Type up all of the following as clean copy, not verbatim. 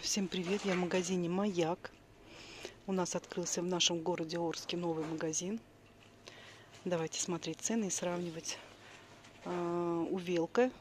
Всем привет! Я в магазине «Маяк». У нас открылся в нашем городе Орске новый магазин. Давайте смотреть цены и сравнивать. Увелка,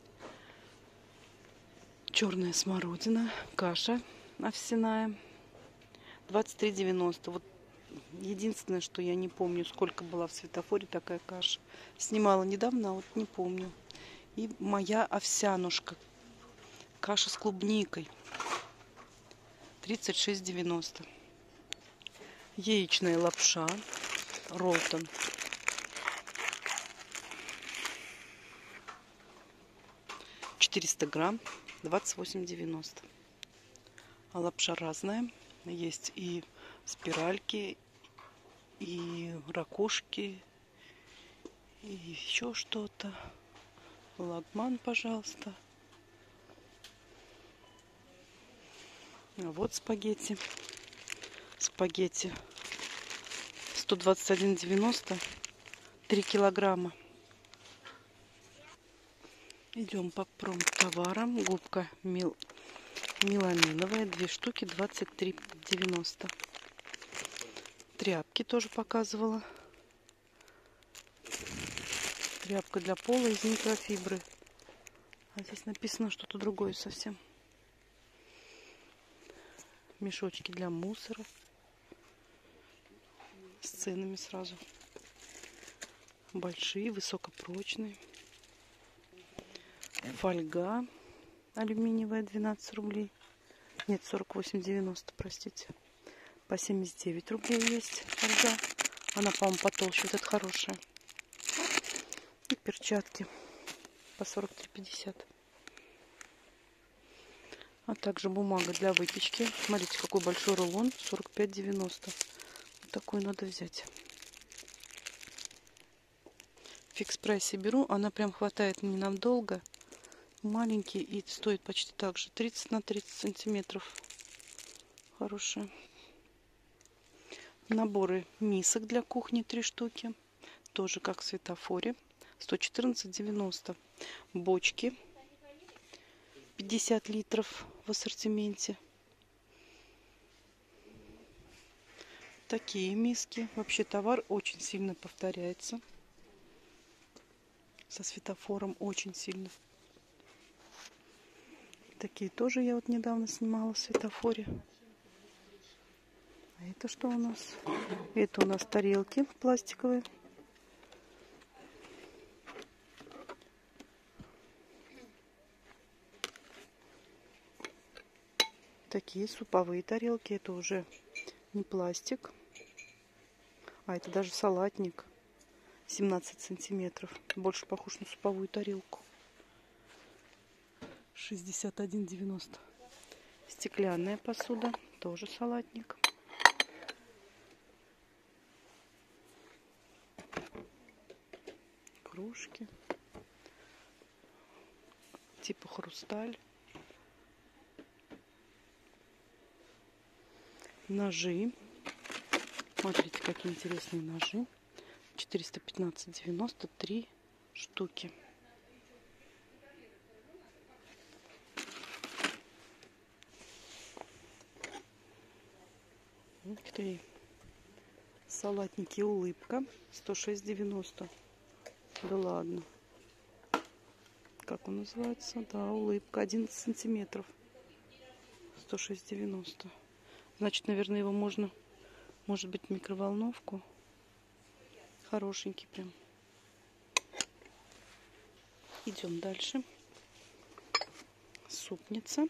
черная смородина, каша овсяная 23,90. Вот единственное, что я не помню, сколько была в светофоре такая каша. Снимала недавно, а вот не помню. И моя овсянушка, каша с клубникой, 36,90. Яичная лапша Ролтон, 400 грамм, 28,90. А лапша разная. Есть и спиральки, и ракушки, и еще что-то. Лагман, пожалуйста. А вот спагетти. Спагетти 121,90, 3 килограмма. Идем по промтоварам. Губка меламиновая, 2 штуки, 23,90. Тряпки тоже показывала. Тряпка для пола из микрофибры. А здесь написано что-то другое совсем. Мешочки для мусора. С ценами сразу. Большие, высокопрочные. Фольга алюминиевая, 12 рублей. Нет, 48,90, простите. По 79 рублей есть фольга. Она, по-моему, потолще. Вот это хорошая. И перчатки по 43,50. А также бумага для выпечки. Смотрите, какой большой рулон. 45,90. Вот такую надо взять. В фикс-прайсе беру. Она прям хватает мне надолго. Маленький и стоит почти так же. 30 на 30 сантиметров. Хорошие. Наборы мисок для кухни 3 штуки. Тоже как в светофоре. 114,90. Бочки 50 литров в ассортименте. Такие миски. Вообще товар очень сильно повторяется. Со светофором очень сильно. Такие тоже я вот недавно снимала в светофоре. А это что у нас? Это у нас тарелки пластиковые. Такие суповые тарелки. Это уже не пластик. А это даже салатник. 17 сантиметров. Больше похож на суповую тарелку. 61,90. Стеклянная посуда. Тоже салатник. Кружки. Типа хрусталь. Ножи. Смотрите, какие интересные ножи. 415,90, 3 штуки. Ух ты. Салатники улыбка. 106,90. Да ладно. Как он называется? Да, улыбка. 11 сантиметров. 106,90. Значит, наверное, его можно, может быть, в микроволновку. Хорошенький прям. Идем дальше. Супница.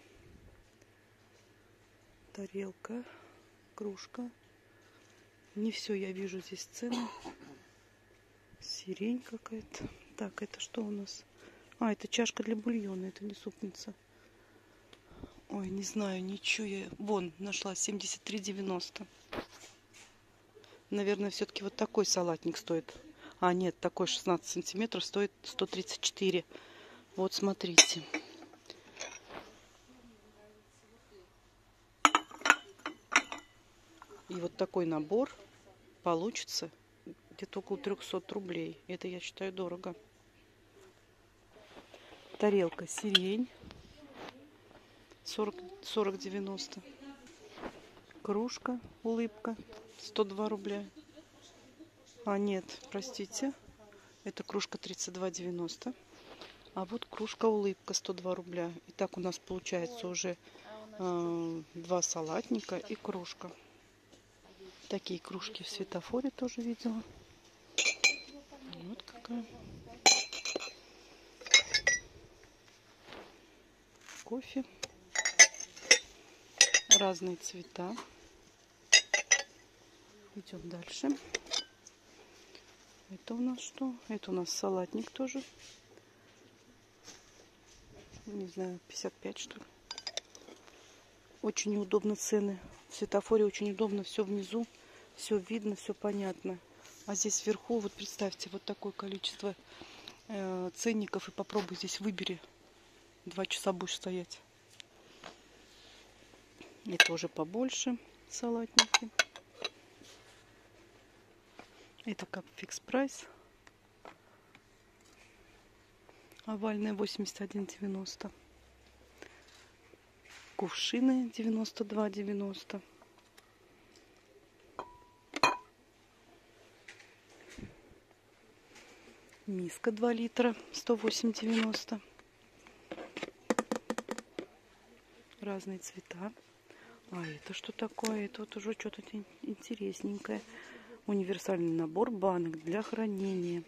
Тарелка. Кружка. Не все я вижу здесь цены. Сирень какая-то. Так, это что у нас? А, это чашка для бульона. Это не супница. Ой, не знаю, ничего я... Вон, нашла 73,90. Наверное, все-таки вот такой салатник стоит. А, нет, такой 16 сантиметров стоит 134. Вот, смотрите. И вот такой набор получится где-то около 300 рублей. Это, я считаю, дорого. Тарелка сирень. 40 40,90. Кружка, улыбка, 102 рубля. А нет, простите, это кружка 32,90. А вот кружка улыбка 102 рубля. Итак, у нас получается уже 2 салатника и кружка. Такие кружки в светофоре тоже видела. Вот какая. Кофе. Разные цвета. Идем дальше. Это у нас что? Это у нас салатник тоже. Не знаю, 55 что ли. Очень неудобно цены. В светофоре очень удобно. Все внизу. Все видно, все понятно. А здесь вверху, вот представьте, вот такое количество ценников. И попробуй здесь выбери. 2 часа будешь стоять. И тоже побольше салатники. Это как фикс прайс. Овальная 81,90. Кувшины 92,90. Миска 2 литра 108,90. Разные цвета. А это что такое? Это вот уже что-то интересненькое. Универсальный набор банок для хранения.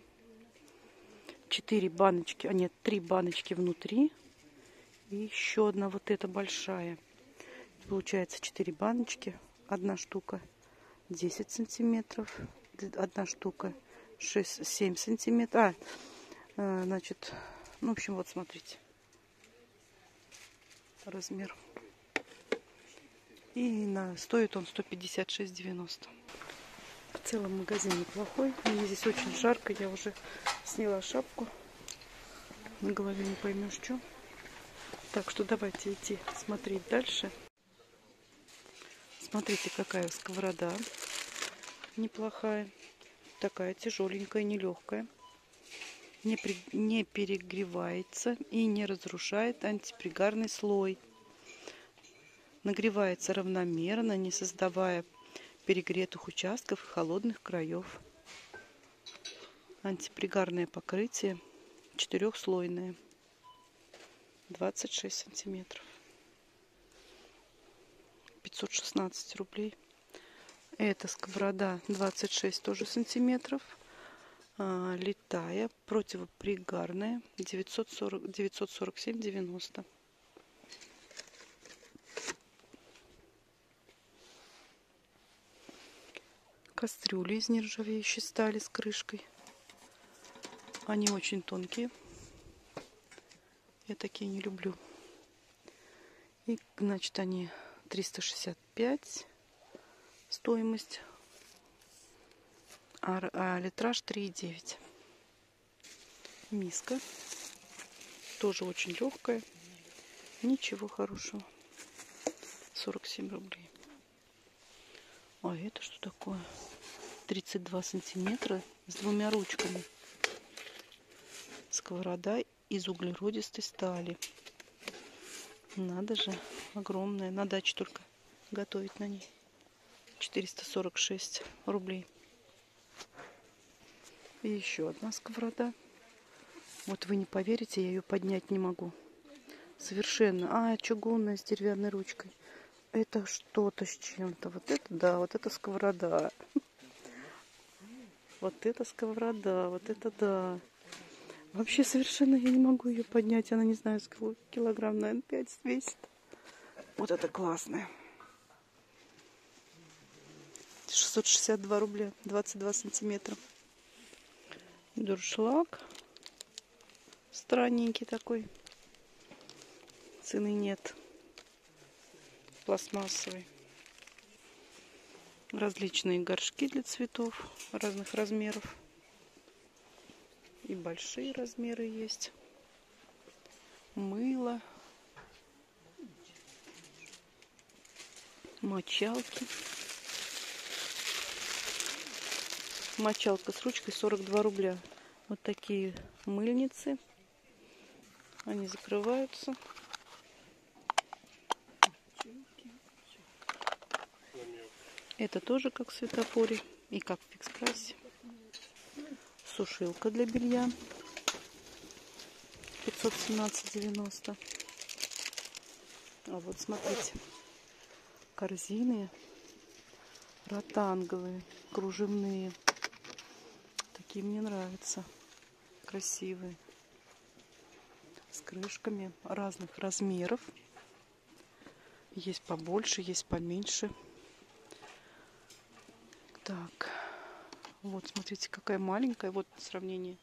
4 баночки, а нет, 3 баночки внутри. И еще одна вот эта большая. Получается 4 баночки. Одна штука 10 сантиметров. Одна штука 7 сантиметров. Значит, ну, в общем, вот смотрите. Размер. И стоит он 156,90. В целом магазин неплохой. Мне здесь очень жарко. Я уже сняла шапку. На голове не поймешь, что. Так что давайте идти смотреть дальше. Смотрите, какая сковорода. Неплохая. Такая тяжеленькая, нелегкая. Не перегревается и не разрушает антипригарный слой. Нагревается равномерно, не создавая перегретых участков и холодных краев. Антипригарное покрытие 4-слойное. 26 сантиметров. 516 рублей. Эта сковорода 26 тоже сантиметров. Летая, противопригарная 947,90. Кастрюли из нержавеющей стали с крышкой. Они очень тонкие. Я такие не люблю. И, значит, они 365 стоимость. А литраж 3,9. Миска. Тоже очень легкая. Ничего хорошего. 47 рублей. А это что такое? 32 сантиметра с 2 ручками. Сковорода из углеродистой стали. Надо же, огромная. На даче только готовить на ней. 446 рублей. И еще одна сковорода. Вот вы не поверите, я ее поднять не могу. Совершенно. Чугунная с деревянной ручкой. Это что-то с чем-то. Вот это да, вот это сковорода. Вот это сковорода, вот это да. Вообще совершенно я не могу ее поднять. Она, не знаю, сколько килограмм, наверное, 5 весит. Вот это классная. 662 рубля, 22 сантиметра. Дуршлаг. Странненький такой. Цены нет. Пластмассовый. Различные горшки для цветов разных размеров. И большие размеры есть. Мыло. Мочалки. Мочалка с ручкой 42 рубля. Вот такие мыльницы. Они закрываются. Это тоже как в Светофоре и как в Экспрессе. Сушилка для белья 517,90. А вот смотрите, корзины ротанговые, кружевные. Такие мне нравятся. Красивые. С крышками разных размеров. Есть побольше, есть поменьше. Так, вот смотрите, какая маленькая. Вот сравнение.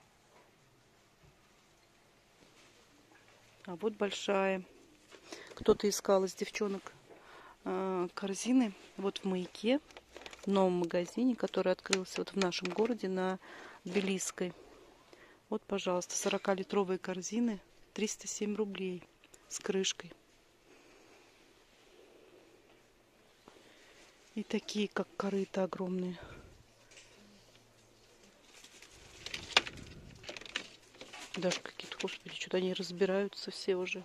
А вот большая. Кто-то искал из девчонок корзины. Вот в Маяке, в новом магазине, который открылся вот в нашем городе на Тбилисской. Вот, пожалуйста, 40-литровые корзины. 307 рублей с крышкой. И такие, как корыта огромные. Даже какие-то, господи, что-то они разбираются все уже.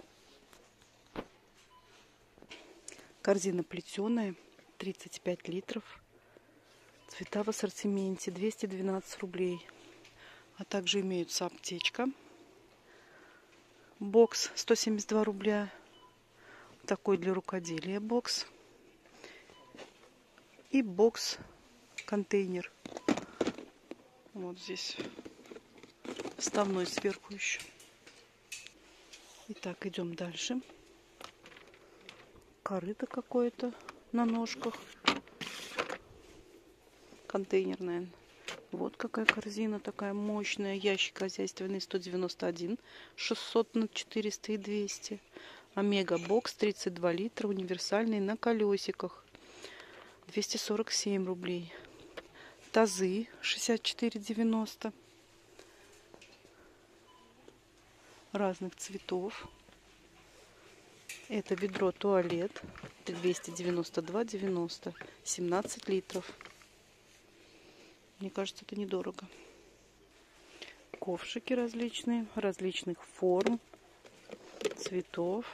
Корзина плетеная, 35 литров. Цвета в ассортименте 212 рублей. А также имеются аптечка. Бокс 172 рубля. Такой для рукоделия бокс. И бокс-контейнер. Вот здесь вставной сверху еще. Итак, идем дальше. Корыто какое-то на ножках. Контейнер, наверное. Вот какая корзина такая мощная. Ящик хозяйственный 191. 600 на 400 и 200. Омега бокс 32 литра. Универсальный на колесиках. 247 рублей. Тазы 64,90. Разных цветов. Это ведро туалет 292,90. 17 литров. Мне кажется, это недорого. Ковшики различные, различных форм, цветов.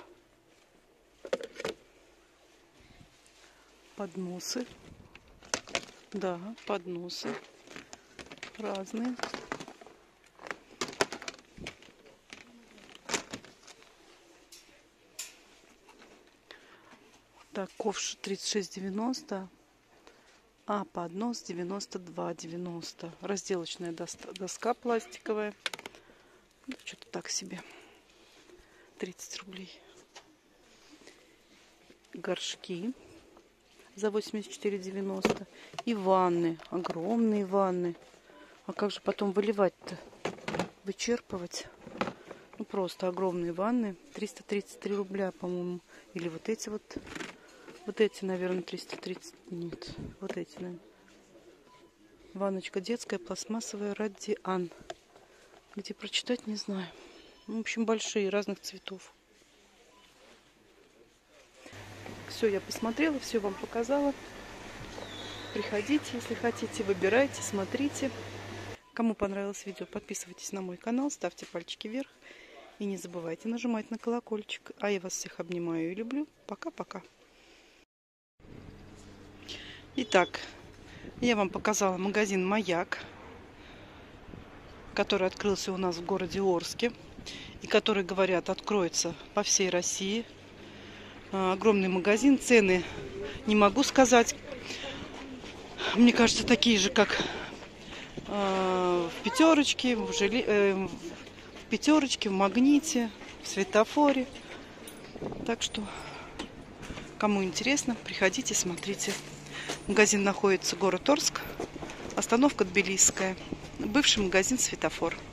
Подносы. Да, подносы разные. Так, ковш 36,90, а поднос 92,90. Разделочная доска пластиковая. Ну, что-то так себе. 30 рублей. Горшки за 84,90. И ванны. Огромные ванны. А как же потом выливать-то? Вычерпывать? Ну, просто огромные ванны. 333 рубля, по-моему. Или вот эти вот. Вот эти, наверное, 330. Нет, вот эти, наверное. Ванночка детская, пластмассовая, Радиан. Где прочитать, не знаю. Ну, в общем, большие, разных цветов. Все я посмотрела, все вам показала. Приходите, если хотите, выбирайте, смотрите. Кому понравилось видео, подписывайтесь на мой канал, ставьте пальчики вверх. И не забывайте нажимать на колокольчик. А я вас всех обнимаю и люблю. Пока-пока. Итак, я вам показала магазин «Маяк», который открылся у нас в городе Орске. И который, говорят, откроется по всей России. Огромный магазин. Цены не могу сказать. Мне кажется, такие же, как в Пятерочке, в Пятерочке, в Магните, в Светофоре. Так что, кому интересно, приходите, смотрите. Магазин находится город Орск, остановка Тбилисская, бывший магазин Светофор.